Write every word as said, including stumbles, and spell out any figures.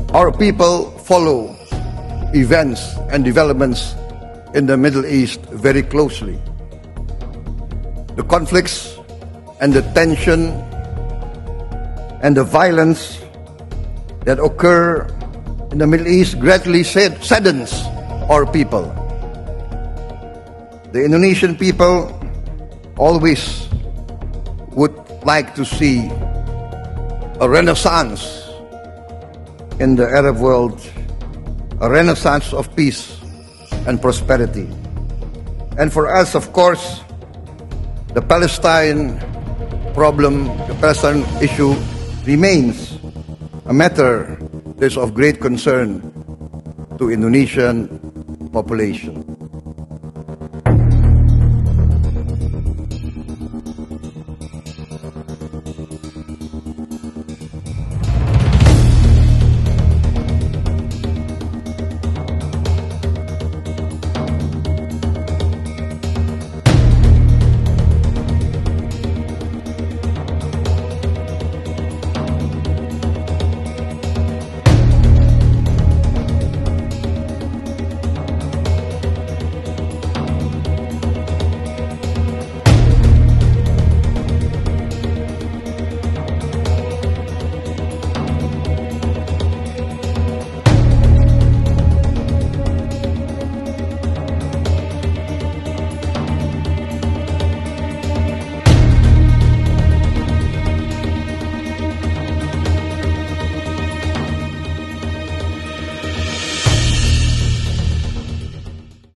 Our people follow events and developments in the Middle East very closely. The conflicts and the tension and the violence that occur in the Middle East gradually saddens our people. The Indonesian people always would like to see a renaissance in the Arab world, a renaissance of peace and prosperity. And for us, of course, the Palestine problem, the Palestine issue remains a matter that is of great concern to Indonesian population.